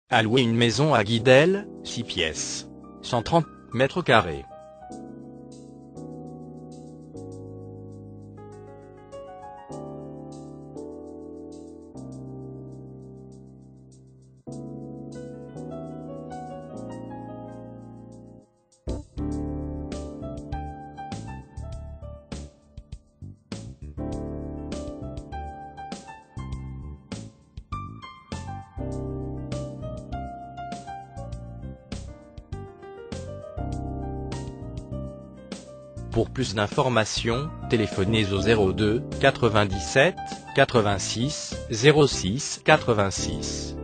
À louer une maison à Guidel, 6 pièces, 130 mètres carrés. Pour plus d'informations, téléphonez au 02 97 86 06 86.